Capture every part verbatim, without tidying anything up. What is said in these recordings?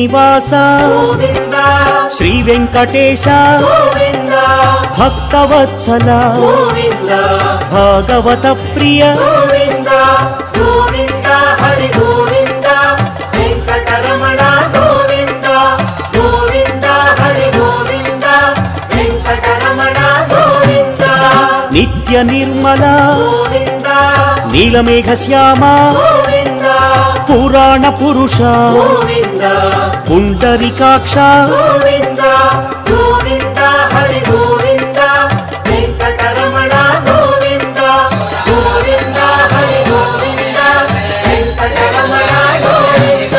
శ్రీనివాస గోవింద శ్రీ వెంకటేశ గోవింద భక్తవత్సల గోవింద భాగవత ప్రియ గోవింద గోవింద హరి గోవింద వెంకటరమణ గోవింద గోవింద హరి గోవింద వెంకటరమణ గోవింద నిత్య నిర్మల గోవింద నీలమేఘ శ్యామ గోవింద పురాణ పురుష గోవింద పుండరీకాక్ష గోవింద గోవింద హరి గోవింద వెంకటరమణ గోవింద గోవింద హరి గోవింద వెంకటరమణ గోవింద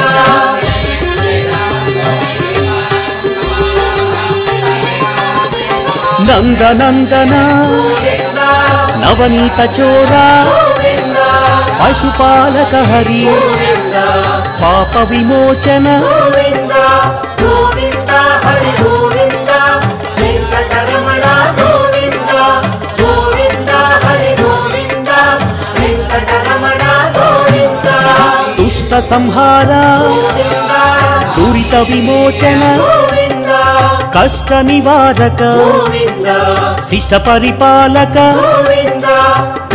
నందనందన గోవింద నవనీత చోరా గోవింద పశుపాలక హరి గోవింద పాప విమోచన గోవింద గోవింద హరి గోవింద వెంకటరమణ గోవింద గోవింద హరి గోవింద వెంకటరమణ గోవింద దుష్ట సంహార గోవింద దురిత విమోచన గోవింద కష్ట నివారక గోవింద శిష్ట పరిపాలక గోవింద